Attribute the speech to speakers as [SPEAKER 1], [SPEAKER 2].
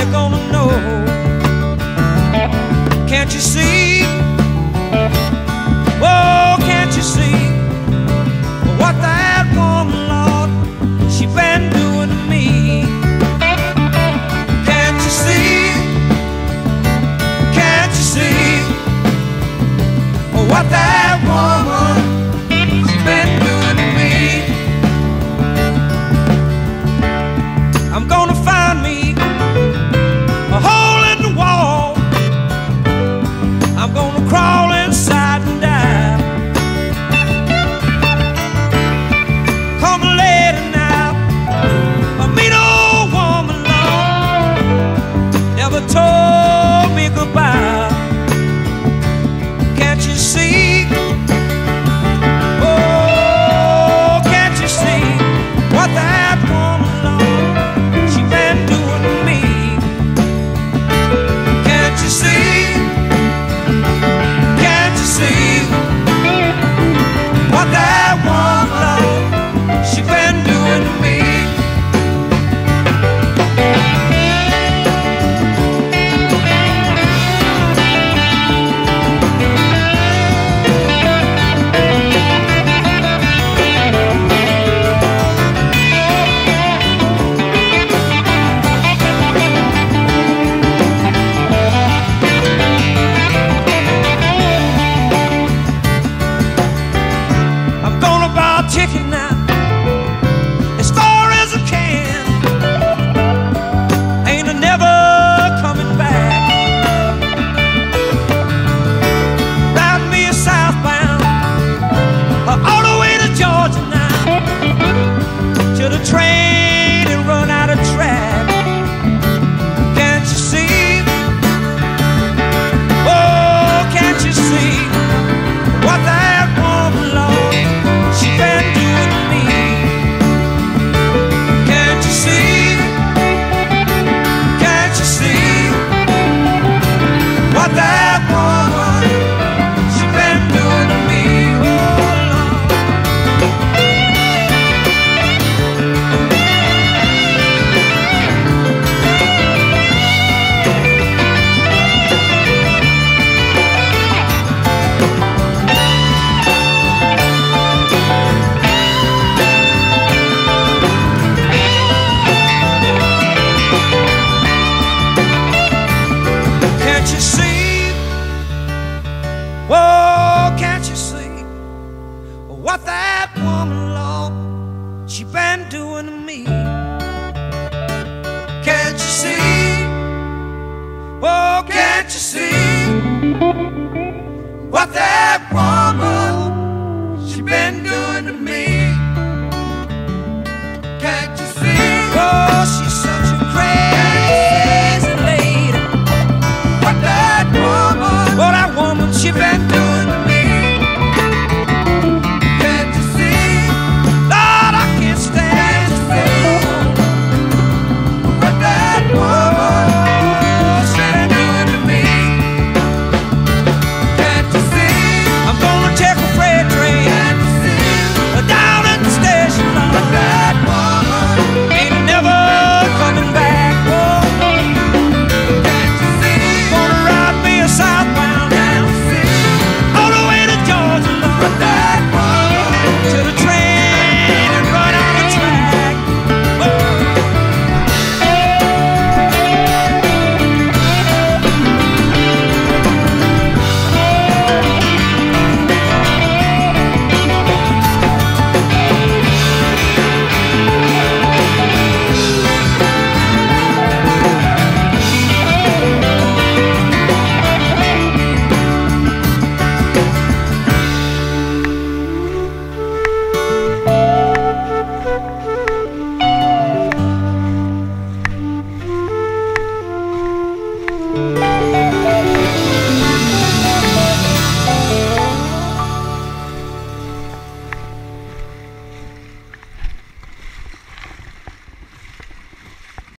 [SPEAKER 1] you're gonna know. Can't you see? Oh, can't you see what that woman, Lord, she been doing to me? Can't you see? Can't you see what that woman, she been doing to me? I'm gonna find me a hole in the wall. I'm gonna crawl inside and die. Come later now, a mean old woman, Lord, never told me goodbye. Can't you see? Oh, can't you see what that woman, Lord, she been doing to me? Can't you see? Can't you see what that woman, Lord, she been doing to me? I'm gonna buy a ticket now, as far as I can. Ain't I never coming back. Ride me a southbound, all the way to Georgia now, till the train and run out of track. Can't you see? Oh, can't you see what that woman, Lord, she been doing to me? Can't you see? Can't you see what that woman, she been doing to me? Oh, Lord. Can't you see? Whoa, can't you see what that woman, Lord, she been doing to me? Can't you see? Whoa, can't you see what that woman, she been doing to me? Can't you see? Oh, she's such a crazy lady. What that woman, oh, that woman, she been doing to me? Can't you see? Lord, I can't stand to see what that woman, she been doing to me. Can't you see? I'm gonna take a freight train. Can't you see? Down at the station, Lord. What that woman ain't never coming back. Oh, can't you see? Gonna ride me a southbound now, all the way to Georgia, Lord. What that woman, till the train and run out the track. Oh.